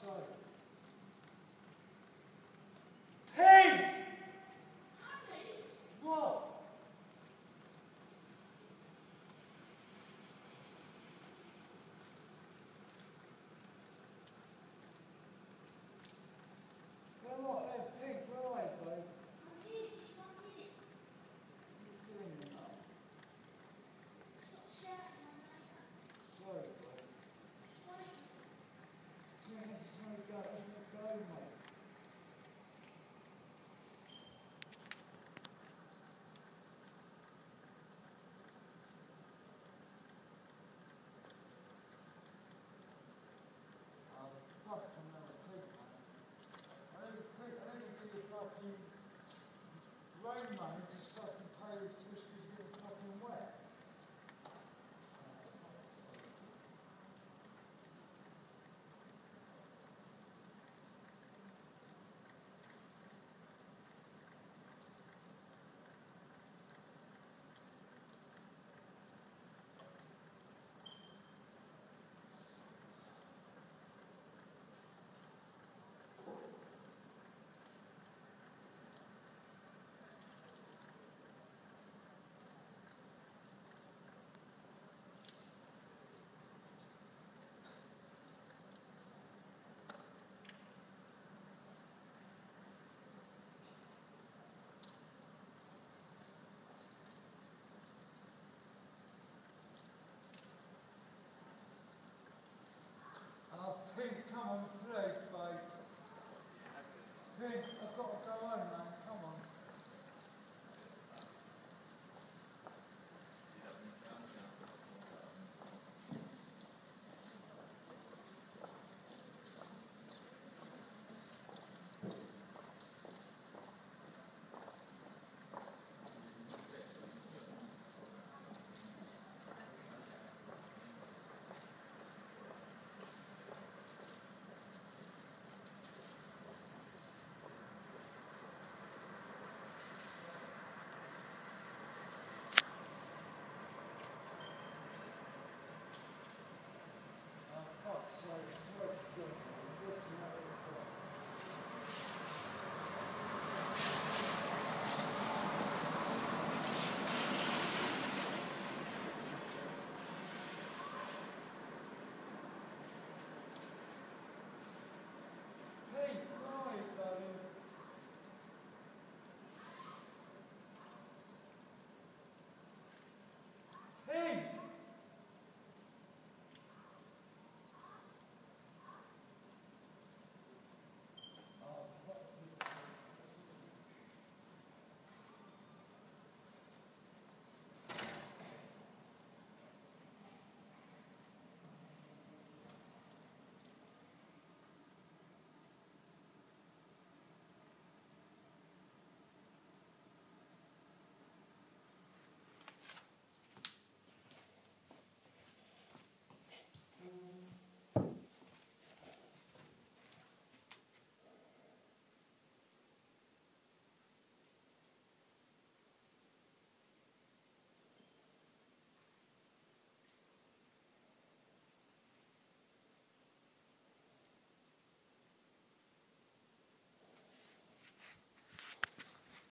sake. Pig! What? Where are they? Pig, where are they, babe? I'm here, just 1 minute. What are you doing now? Stop shouting, I'm later. Sorry, babe. Just wait. Yeah, let's go, mate. Fucking another pig, mate. I need to do your fucking rain money to fucking pay this just because you're getting fucking wet. Oh, pig, come on, please.